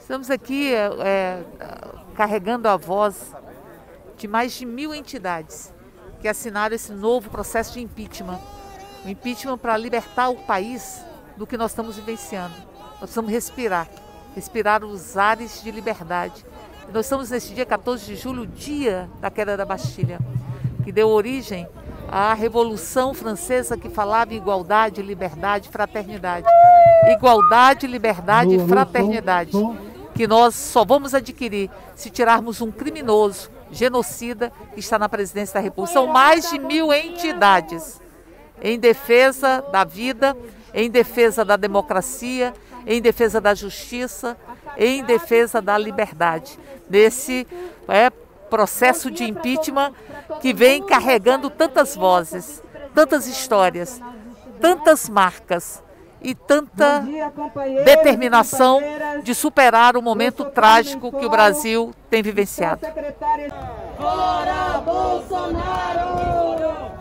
Estamos aqui carregando a voz de mais de 1000 entidades que assinaram esse novo processo de impeachment. O impeachment para libertar o país do que nós estamos vivenciando. Nós precisamos respirar os ares de liberdade. E nós estamos nesse dia 14 de julho, dia da queda da Bastilha, que deu origem à Revolução Francesa, que falava em igualdade, liberdade, fraternidade. Igualdade, liberdade e fraternidade, que nós só vamos adquirir se tirarmos um criminoso, genocida, que está na presidência da República. São mais de 1000 entidades em defesa da vida, em defesa da democracia, em defesa da justiça, em defesa da liberdade. Nesse processo de impeachment que vem carregando tantas vozes, tantas histórias, tantas marcas e tanta determinação de superar o momento trágico que o Brasil tem vivenciado. Fora Bolsonaro!